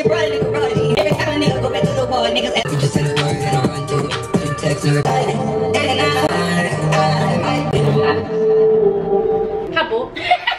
Acabou.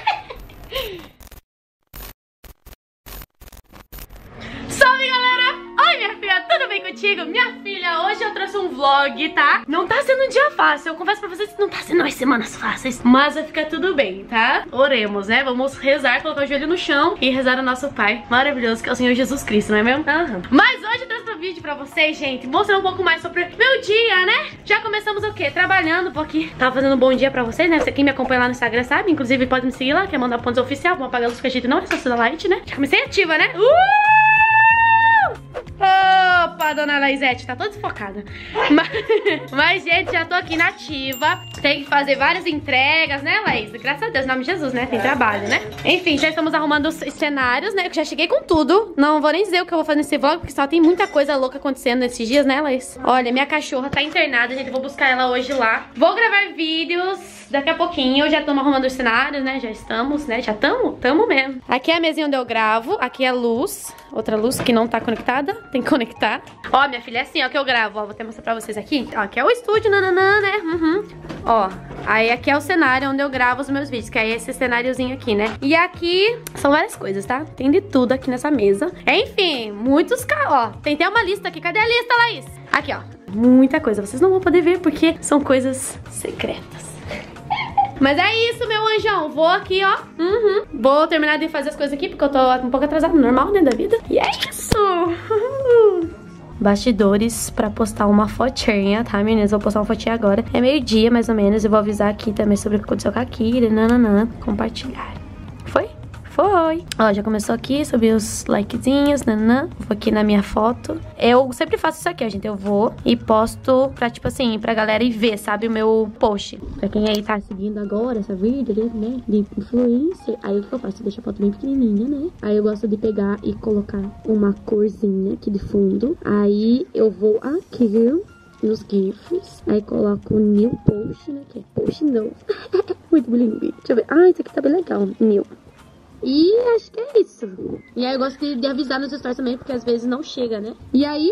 Salve, galera! Oi, minha filha, tudo bem contigo? Minha filha, hoje eu trouxe um vlog, tá? Não tá sendo um dia fácil, eu confesso pra vocês que não tá sendo umas semanas fáceis, mas vai ficar tudo bem, tá? Oremos, né? Vamos rezar, colocar o joelho no chão e rezar ao nosso Pai maravilhoso, que é o Senhor Jesus Cristo, não é mesmo? Mas hoje eu trouxe um vídeo pra vocês, gente, mostrando um pouco mais sobre meu dia, né? Já começamos o quê? Trabalhando, porque tava fazendo um bom dia pra vocês, né? Você quem me acompanha lá no Instagram sabe, inclusive pode me seguir lá, que é Amanda Pontes Oficial, vamos apagar a luz que a gente não é só light, né? Já comecei ativa, né? Opa, dona Laizete, tá toda desfocada. Mas, gente, já tô aqui na ativa. Tem que fazer várias entregas, né, Laís? Graças a Deus, em nome de Jesus, né? Tem trabalho, né? Enfim, já estamos arrumando os cenários, né? Eu já cheguei com tudo. Não vou nem dizer o que eu vou fazer nesse vlog, porque só tem muita coisa louca acontecendo nesses dias, né, Laís? Olha, minha cachorra tá internada, gente. Eu vou buscar ela hoje lá. Vou gravar vídeos daqui a pouquinho. Já estamos arrumando os cenários, né? Já estamos, né? Já estamos mesmo. Aqui é a mesinha onde eu gravo. Aqui é a luz. Outra luz que não tá conectada. Tem que conectar. Ó, minha filha, é assim, ó, que eu gravo. Ó, vou até mostrar pra vocês aqui. Ó, aqui é o estúdio, nananã, né? Ó, aí aqui é o cenário onde eu gravo os meus vídeos. Que aí é esse cenáriozinho aqui, né? E aqui são várias coisas, tá? Tem de tudo aqui nessa mesa. Enfim, muitos carros. Ó, tem até uma lista aqui. Cadê a lista, Laís? Aqui, ó. Muita coisa. Vocês não vão poder ver porque são coisas secretas. Mas é isso, meu anjão. Vou aqui, ó. Vou terminar de fazer as coisas aqui, porque eu tô um pouco atrasada, normal, né, da vida. E é isso. Bastidores pra postar uma fotinha, tá, meninas? Vou postar uma fotinha agora. É meio-dia, mais ou menos. Eu vou avisar aqui também sobre o que aconteceu com a Kira. Compartilhar. Foi? Foi. Ó, já começou aqui, subi os likezinhos, nanã. Vou aqui na minha foto. Eu sempre faço isso aqui, ó, gente. Eu vou e posto pra, tipo assim, pra galera ir ver, sabe, o meu post. Pra quem aí tá seguindo agora essa vida, né, de influencer. Aí o que eu faço? Deixa a foto bem pequenininha, né? Aí eu gosto de pegar e colocar uma corzinha aqui de fundo. Aí eu vou aqui nos GIFs. Aí coloco o new post, né? Que é post novo. Muito bilíngue. Deixa eu ver. Ah, esse aqui tá bem legal. New. E acho que é isso. E aí eu gosto de avisar nos stories também, porque às vezes não chega, né? E aí,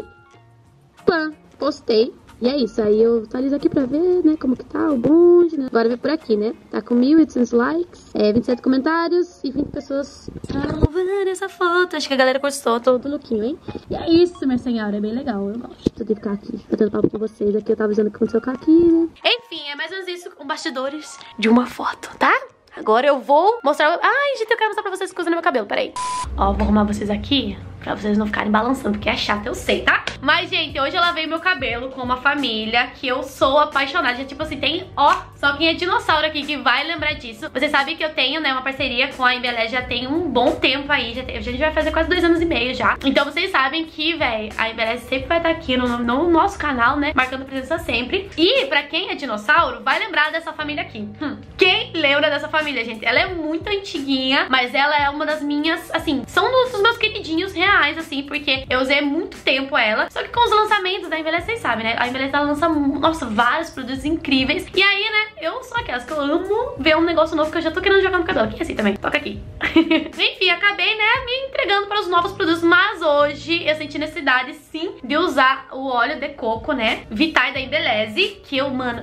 pã, postei. E é isso, aí eu atualizo aqui pra ver, né, como que tá o bonde, né? Agora vai por aqui, né? Tá com 1.800 likes, 27 comentários e 20 pessoas vendo essa foto. Acho que a galera gostou, todo lookinho, hein? E é isso, minha senhora, é bem legal. Eu gosto de ficar aqui, batendo papo com vocês. Aqui eu tava avisando o que aconteceu com aqui, né? Enfim, é mais ou menos isso, com bastidores de uma foto, tá? Agora eu vou mostrar... Ai, gente, eu quero mostrar pra vocês coisas no meu cabelo, peraí. Ó, vou arrumar vocês aqui pra vocês não ficarem balançando, porque é chato, eu sei, tá? Mas, gente, hoje eu lavei meu cabelo com uma família que eu sou apaixonada. Tipo assim, tem, ó, só quem é dinossauro aqui que vai lembrar disso. Vocês sabem que eu tenho, né, uma parceria com a Embeleze já tem um bom tempo aí. A gente vai fazer quase 2 anos e meio já. Então vocês sabem que, véi, a Embeleze sempre vai estar aqui no nosso canal, né, marcando presença sempre. E pra quem é dinossauro, vai lembrar dessa família aqui. Quem lembra dessa família, gente? Ela é muito antiguinha, mas ela é uma das minhas, assim, são dos meus queridinhos reais, assim, porque eu usei muito tempo ela. Só que com os lançamentos da Embeleze, vocês sabem, né? A Embeleze, ela lança, nossa, vários produtos incríveis. E aí, né, eu sou aquelas que eu amo ver um negócio novo que eu já tô querendo jogar no cabelo. Aqui assim também, toca aqui. Enfim, acabei, né, me entregando para os novos produtos, mas hoje eu senti necessidade, sim, de usar o óleo de coco, né, Vitae da Embeleze, que eu, mano,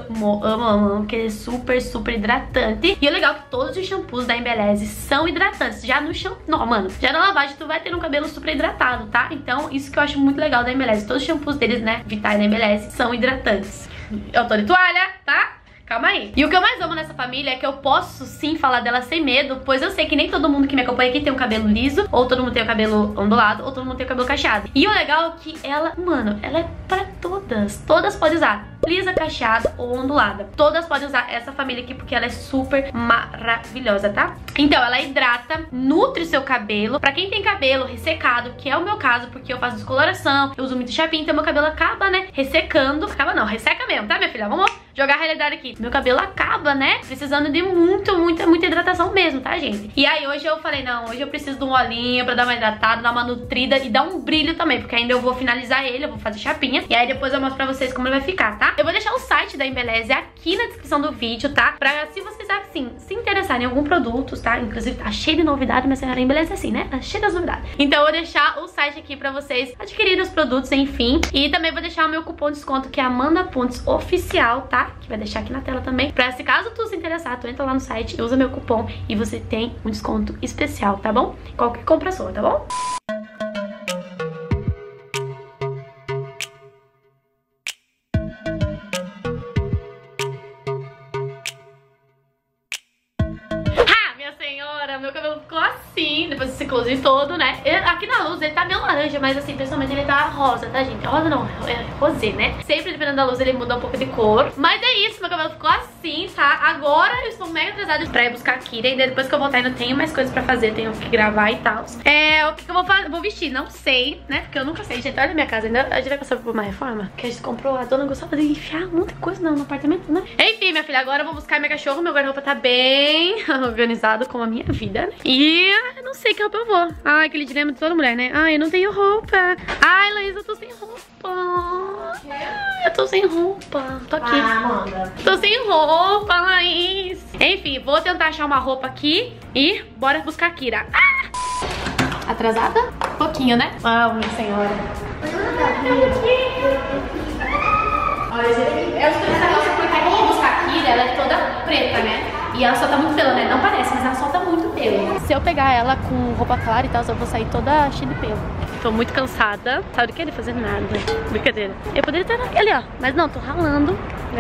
amo, porque ele é super, super hidratante. E o legal é que todos os shampoos da Embeleze são hidratantes. Já no shampoo, não, mano, já na lavagem tu vai ter um cabelo super hidratado, tá? Então, isso que eu acho muito legal da Embeleze. Todos os shampoos deles, né, Vitae da Embeleze, são hidratantes. Eu tô de toalha, tá? Calma aí. E o que eu mais amo nessa família é que eu posso sim falar dela sem medo, pois eu sei que nem todo mundo que me acompanha aqui tem um cabelo liso, ou todo mundo tem o cabelo ondulado, ou todo mundo tem o cabelo cacheado. E o legal é que ela, mano, ela é pra todas. Todas podem usar. Lisa, cacheada ou ondulada. Todas podem usar essa família aqui porque ela é super maravilhosa, tá? Então, ela hidrata, nutre seu cabelo. Pra quem tem cabelo ressecado, que é o meu caso, porque eu faço descoloração, eu uso muito chapinha, então meu cabelo acaba, né, ressecando. Acaba não, resseca mesmo, tá, minha filha? Vamos jogar a realidade aqui. Meu cabelo acaba, né, precisando de muita hidratação mesmo, tá, gente? E aí hoje eu falei, não, hoje eu preciso de um olhinho pra dar uma hidratada, dar uma nutrida e dar um brilho também, porque ainda eu vou finalizar ele, eu vou fazer chapinha. E aí depois eu mostro pra vocês como ele vai ficar, tá? tá? Eu vou deixar o site da Embeleze aqui na descrição do vídeo, tá? Pra se vocês, assim, se interessarem em algum produto, tá? Inclusive tá cheio de novidade, mas a Embeleze é assim, né? Tá cheio das novidades. Então eu vou deixar o site aqui pra vocês adquirirem os produtos, enfim. E também vou deixar o meu cupom de desconto, que é Amanda Pontes Oficial, tá? Que vai deixar aqui na tela também. Pra se caso tu se interessar, tu entra lá no site, usa meu cupom e você tem um desconto especial, tá bom? Qualquer compra sua, tá bom? Meu cabelo ficou assim, depois desse close todo, né? Aqui na luz ele tá meio laranja, mas assim, pessoalmente ele tá rosa, tá, gente? Rosa não, é rosé, né? Sempre dependendo da luz ele muda um pouco de cor. Mas é isso, meu cabelo ficou assim, tá? Agora eu estou mega atrasada pra ir buscar a Kira. E depois que eu voltar ainda tenho mais coisas pra fazer, tenho que gravar e tal. O que eu vou fazer? Vou vestir, não sei, né? Porque eu nunca sei, gente. Olha a minha casa, ainda a gente vai passar por uma reforma que a gente comprou. A dona gostava de enfiar muita coisa no apartamento, né? Enfim, minha filha, agora eu vou buscar minha cachorra. Meu guarda-roupa tá bem organizado com a minha vida, né? E eu não sei que roupa eu vou. Ai, aquele dilema de toda mulher, né? Ai, eu não tenho roupa. Ai, Laís, eu tô sem roupa. Eu tô sem roupa. Tô aqui. Tô sem roupa, Laís. Enfim, vou tentar achar uma roupa aqui e bora buscar a Kira. Atrasada? Um pouquinho, né? Minha senhora. Olha, gente, eu estou nessa calça porque quando eu vou buscar a Kira, ela é toda preta, né? E ela solta muito pelo, né? Não parece, mas ela solta muito pelo. Se eu pegar ela com roupa clara e tal, eu vou sair toda cheia de pelo. Tô muito cansada. Sabe do que? De fazer nada. Brincadeira. Eu poderia estar ali, ó. Mas não, tô ralando.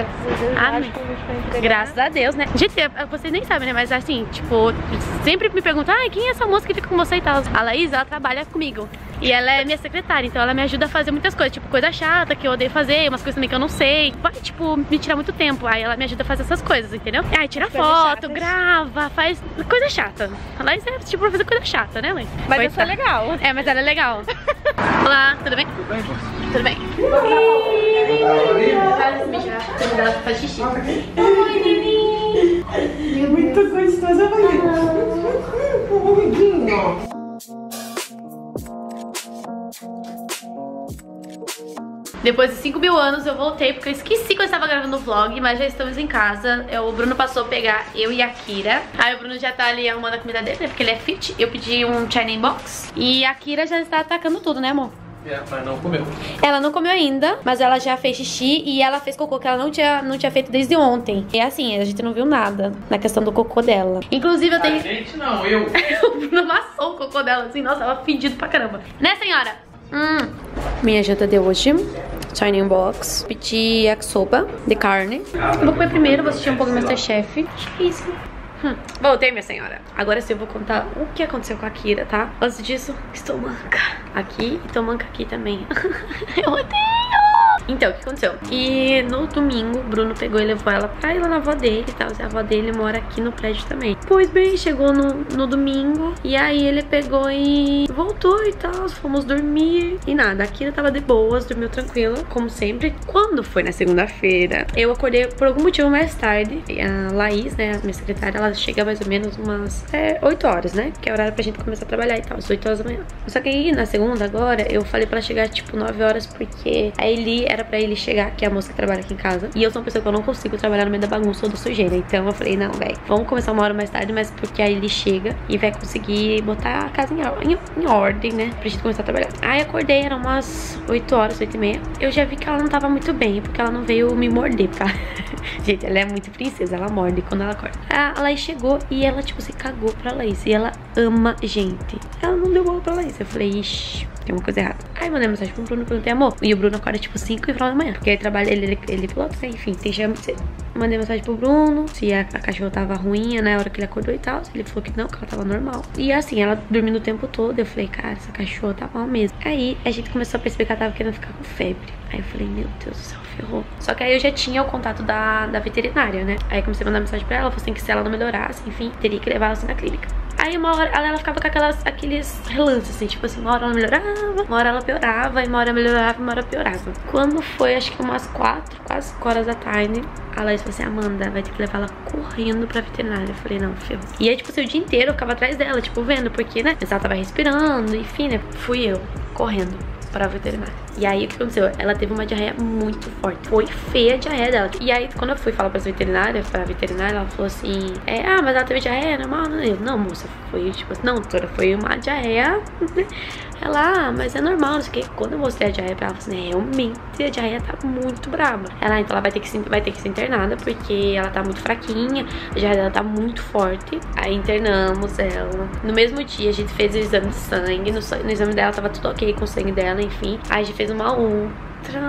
Graças a Deus, né? Gente, vocês nem sabem, né? Mas assim, tipo, sempre me perguntam, ai, quem é essa moça que fica com você e tal? A Laís, ela trabalha comigo. E ela é minha secretária, então ela me ajuda a fazer muitas coisas, tipo, coisa chata que eu odeio fazer, umas coisas também que eu não sei. Vai, tipo, me tirar muito tempo. Aí ela me ajuda a fazer essas coisas, entendeu? Aí tira foto, grava, faz coisa chata. A Laís é tipo pra fazer coisa chata, né, Laís? Mas isso é legal. É, mas ela é legal. Olá, tudo bem? Tudo bem, tudo bem. Faz xixi. Oi, neném. É muito gostosa, Depois de 5 mil anos eu voltei, porque eu esqueci que eu estava gravando o vlog, mas já estamos em casa. O Bruno passou a pegar eu e a Kira. Aí o Bruno já tá ali arrumando a comida dele, né, porque ele é fit. Eu pedi um China Box. E a Kira já está atacando tudo, né, amor? Mas não comeu. Ela não comeu ainda, mas ela já fez xixi e ela fez cocô que ela não tinha feito desde ontem. E assim, a gente não viu nada na questão do cocô dela. Inclusive eu tenho... A gente não, eu. O Bruno amassou o cocô dela assim, nossa, ela fedido pra caramba. Né, senhora? Minha janta de hoje, China Box, pedi yakisoba de carne. Eu vou comer primeiro, vou assistir um pouco do Masterchef. Que isso? Voltei, minha senhora. Agora sim eu vou contar o que aconteceu com a Kira, tá? Antes disso, estou manca aqui e tô manca aqui também. Eu odeio! Então, o que aconteceu? E no domingo, o Bruno pegou e levou ela pra ir lá na avó dele e tal. A avó dele mora aqui no prédio também. Pois bem, chegou no domingo e aí ele pegou e voltou e tal. Fomos dormir e nada. A Kira tava de boas, dormiu tranquila, como sempre. Quando foi na segunda-feira, eu acordei por algum motivo mais tarde. E a Laís, né, a minha secretária, ela chega mais ou menos umas 8 horas, né? Que é o horário pra gente começar a trabalhar e tal, às 8 horas da manhã. Só que aí na segunda agora, eu falei pra ela chegar tipo 9 horas, porque a Eli era pra ele chegar, que é a moça que trabalha aqui em casa. E eu sou uma pessoa que eu não consigo trabalhar no meio da bagunça ou da sujeira. Então eu falei, não, velho, vamos começar uma hora mais tarde, mas porque aí ele chega e vai conseguir botar a casa em ordem, né? Pra gente começar a trabalhar. Aí acordei, eram umas 8 horas, 8 e meia. Eu já vi que ela não tava muito bem, porque ela não veio me morder, tá? Gente, ela é muito princesa, ela morde quando ela acorda. A Laís chegou e ela, tipo, se cagou pra Laís. E ela ama gente. Ela não deu bola pra Laís. Eu falei, ixi, tem uma coisa errada. Aí mandei mensagem pro Bruno, perguntei, amor. E o Bruno acorda tipo 5 e da manhã. Porque aí trabalha, ele piloto, né? Enfim, tem chama de cedo. Mandei mensagem pro Bruno se a cachorra tava ruim, né? Na hora que ele acordou e tal. Ele falou que não, que ela tava normal. E assim, ela dormindo o tempo todo. Eu falei, cara, essa cachorra tá mal mesmo. Aí a gente começou a perceber que ela tava querendo ficar com febre. Aí eu falei, meu Deus do céu, ferrou. Só que aí eu já tinha o contato da veterinária, né? Aí comecei a mandar mensagem pra ela, falou assim que se ela não melhorasse, enfim, teria que levar ela assim na clínica. Aí uma hora ela ficava com aqueles relances, assim, tipo assim, uma hora ela melhorava, uma hora ela piorava, e uma hora melhorava, uma hora piorava. Quando foi, acho que umas 4, quase 5 horas da tarde, a Laís falou assim, Amanda, vai ter que levar ela correndo pra veterinária. Eu falei, não, ferrou. E aí, tipo assim, o dia inteiro eu ficava atrás dela, tipo, vendo, porque, né, ela tava respirando, enfim, né, fui eu, correndo. para a veterinária. E aí, o que aconteceu? Ela teve uma diarreia muito forte. Foi feia a diarreia dela. E aí, quando eu fui falar pra veterinária, ela falou assim, mas ela teve diarreia normal? Eu, não, moça, foi tipo, não, doutora, foi uma diarreia, né? Ela, mas é normal, não sei o que. Quando eu mostrei a diarreia pra ela, falou assim, realmente a diarreia tá muito braba. Então ela vai ter que ser internada, porque ela tá muito fraquinha, a diarreia dela tá muito forte. Aí internamos ela. No mesmo dia, a gente fez o exame de sangue, no exame dela tava tudo ok com o sangue dela, enfim. Aí a gente fez uma ultra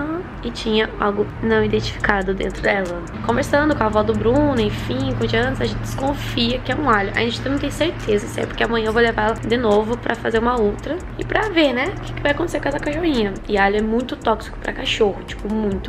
e tinha algo não identificado dentro dela. Conversando com a avó do Bruno, enfim, com o Janus, a gente desconfia que é um alho. A gente não tem certeza se é porque amanhã eu vou levar ela de novo pra fazer uma ultra e pra ver, né, o que vai acontecer com essa cachorrinha. E alho é muito tóxico pra cachorro, tipo, muito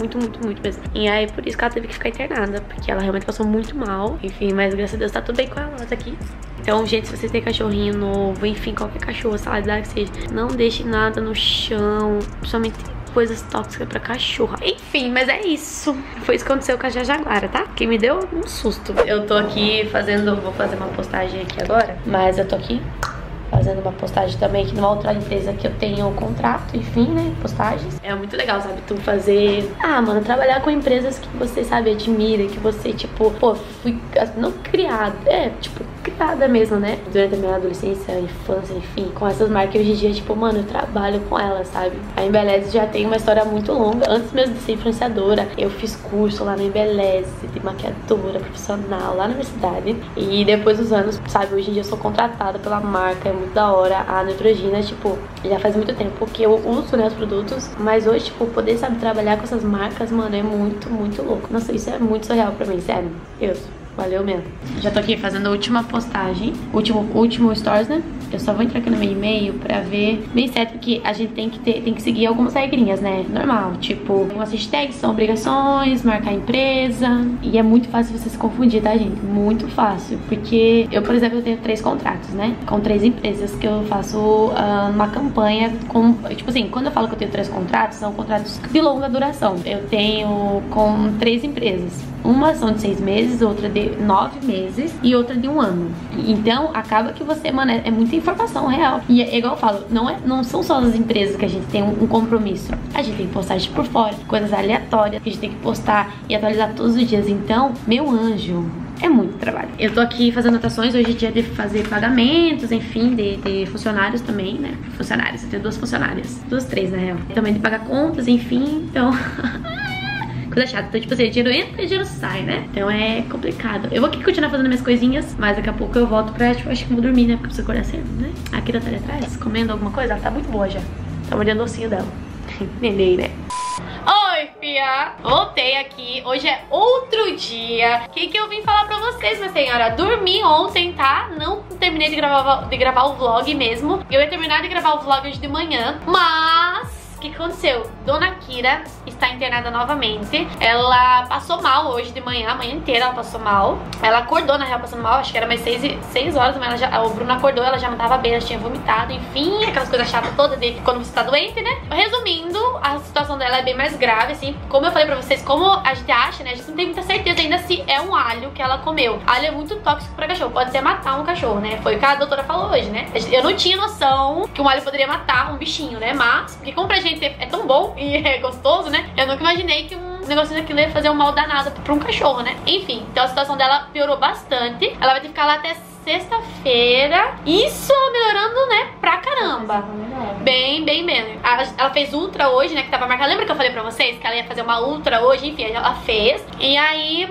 mesmo. E aí, por isso que ela teve que ficar internada, porque ela realmente passou muito mal. Enfim, mas graças a Deus tá tudo bem com ela, ela tá aqui. Então, gente, se você tem cachorrinho novo, enfim, qualquer cachorro, salário que seja, não deixe nada no chão, principalmente coisas tóxicas pra cachorro. Enfim, mas é isso. Foi isso que aconteceu com a Jajaguara, tá? Que me deu um susto. Eu tô aqui vou fazer uma postagem aqui agora, mas eu tô aqui fazendo uma postagem também aqui numa outra empresa que eu tenho contrato, enfim, né, postagens. É muito legal, sabe, tu fazer, mano, trabalhar com empresas que você, sabe, admira, que você, tipo, pô, fui, não criada, tipo, criada mesmo, né, durante a minha adolescência, infância, enfim, com essas marcas hoje em dia, tipo, mano, eu trabalho com elas, sabe. A Embeleze já tem uma história muito longa, antes mesmo de ser influenciadora, eu fiz curso lá na Embeleze, de maquiadora profissional, lá na universidade, e depois dos anos, sabe, hoje em dia eu sou contratada pela marca, muito da hora. A Neutrogena, tipo, já faz muito tempo que eu uso, né, os produtos, mas hoje, tipo, poder, sabe, trabalhar com essas marcas, mano, é muito louco. Nossa, isso é muito surreal pra mim, sério. Valeu mesmo. Já tô aqui fazendo a última postagem, último stories, né? Eu só vou entrar aqui no meu e-mail pra ver bem certo, porque a gente tem que seguir algumas regrinhas, né? Normal, tipo, algumas hashtags são obrigações, marcar a empresa, e é muito fácil você se confundir, tá, gente? Muito fácil, porque eu, por exemplo, eu tenho 3 contratos, né? Com 3 empresas que eu faço uma campanha com, tipo assim, quando eu falo que eu tenho 3 contratos, são contratos de longa duração. Eu tenho com 3 empresas. Uma são de 6 meses, outra de 9 meses e outra de 1 ano. Então, acaba que você, mano, é muita informação real. E é igual eu falo, não são só as empresas que a gente tem um compromisso. A gente tem postagem por fora, coisas aleatórias que a gente tem que postar e atualizar todos os dias. Então, meu anjo, é muito trabalho. Eu tô aqui fazendo anotações, hoje é dia de fazer pagamentos, enfim, de funcionários também, né? Funcionários, eu tenho 2 funcionárias. 3, na real. Também de pagar contas, enfim, então... coisa chata. Então, tipo assim, dinheiro entra e dinheiro sai, né? Então é complicado. Eu vou aqui continuar fazendo minhas coisinhas, mas daqui a pouco eu volto pra, tipo, acho que vou dormir, né? Porque eu preciso acordar cedo, né? A Kira tá ali atrás, comendo alguma coisa. Ela tá muito boa já. Tá mordendo o docinho dela. Neném, né? Oi, fia! Voltei aqui. Hoje é outro dia. O que eu vim falar pra vocês, minha senhora? Dormi ontem, tá? Não terminei de gravar o vlog mesmo. Eu ia terminar de gravar o vlog hoje de manhã, mas... o que aconteceu? Dona Kira está internada novamente. Ela passou mal hoje de manhã, a manhã inteira ela passou mal. Ela acordou, na real, passando mal, acho que era mais 6 horas, mas o Bruno acordou, ela já não tava bem, ela tinha vomitado, enfim, aquelas coisas chatas todas de quando você tá doente, né? Resumindo, a situação dela é bem mais grave, assim, como eu falei pra vocês, como a gente acha, né, a gente não tem muita certeza ainda se é um alho que ela comeu. Alho é muito tóxico pra cachorro, pode até matar um cachorro, né? Foi o que a doutora falou hoje, né? Eu não tinha noção que um alho poderia matar um bichinho, né? Mas, porque como pra gente é tão bom e é gostoso, né? Eu nunca imaginei que um negócio daquilo ia fazer um mal danado pra um cachorro, né? Enfim, então a situação dela piorou bastante. Ela vai ter que ficar lá até sexta-feira. Isso melhorando, né? Pra caramba. Bem mesmo. Ela fez ultra hoje, né? Que tava marcada. Lembra que eu falei pra vocês que ela ia fazer uma ultra hoje? Enfim, ela fez. E aí,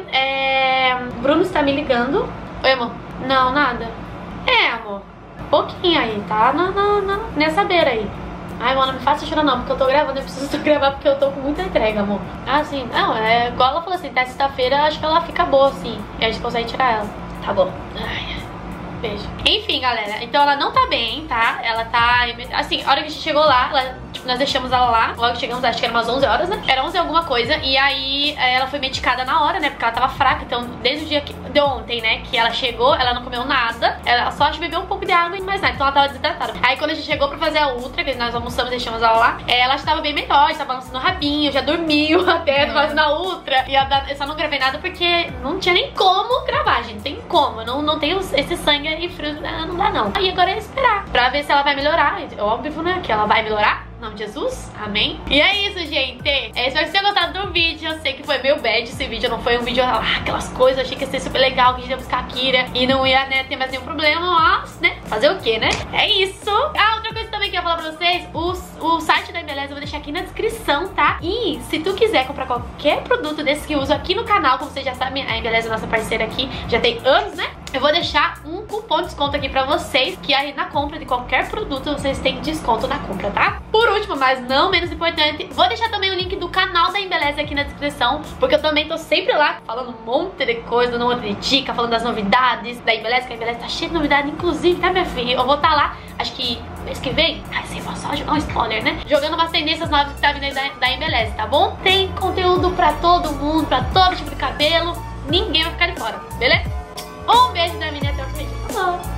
Bruno está me ligando. Oi, amor. Não, nada. Amor. Pouquinho aí, tá? Nessa beira aí. Ai, mano, não me faça chorar não, porque eu tô gravando, eu preciso gravar porque eu tô com muita entrega, amor. Ah, sim, não, igual ela falou assim, até sexta-feira acho que ela fica boa, assim, e a gente consegue tirar ela. Tá bom. Ai, beijo. Enfim, galera, então ela não tá bem, tá? Ela tá, assim, a hora que a gente chegou lá, nós deixamos ela lá, logo que chegamos, acho que era umas 11 horas, né? Era 11 alguma coisa, e aí ela foi medicada na hora, né? Porque ela tava fraca, então desde o dia de ontem, né? Que ela chegou, ela não comeu nada, ela só acho que bebeu um pouco de água e mais nada, então ela tava desidratada. Aí quando a gente chegou pra fazer a ultra, que nós almoçamos e deixamos ela lá, ela estava bem melhor, estava balançando o rabinho, já dormiu até fazendo a ultra. E eu só não gravei nada porque não tinha nem como gravar, gente, não tem como, não tem esse sangue e frio, não dá não. Aí agora é esperar pra ver se ela vai melhorar, óbvio, né? Que ela vai melhorar. Em nome de Jesus, amém. E é isso, gente. Espero que vocês tenham gostado do vídeo. Eu sei que foi meio bad esse vídeo, não foi um vídeo aquelas coisas. Eu achei que ia ser super legal, que a gente ia buscar a Kira e não ia, né, ter mais nenhum problema. Mas, né, fazer o que, né? É isso. Ah, outra coisa também que eu ia falar pra vocês, o site da Embeleza eu vou deixar aqui na descrição, tá? E se tu quiser comprar qualquer produto desse que eu uso aqui no canal, como vocês já sabem, a Embeleza é nossa parceira aqui, já tem anos, né? Eu vou deixar um cupom de desconto aqui pra vocês, que aí na compra de qualquer produto vocês têm desconto na compra, tá? Por último, mas não menos importante, vou deixar também o link do canal da Embeleza aqui na descrição, porque eu também tô sempre lá falando um monte de coisa, dando um monte de dica, falando das novidades da Embeleza, que a Embeleza tá cheia de novidade, inclusive, tá, minha filha? Eu vou estar lá, acho que mês que vem, sem só jogar um spoiler, né? Jogando umas tendências novas que tá vindo aí da Embeleza, tá bom? Tem conteúdo pra todo mundo, pra todo tipo de cabelo, ninguém vai ficar de fora, beleza? Um beijo da minha até o vídeo. Tá bom.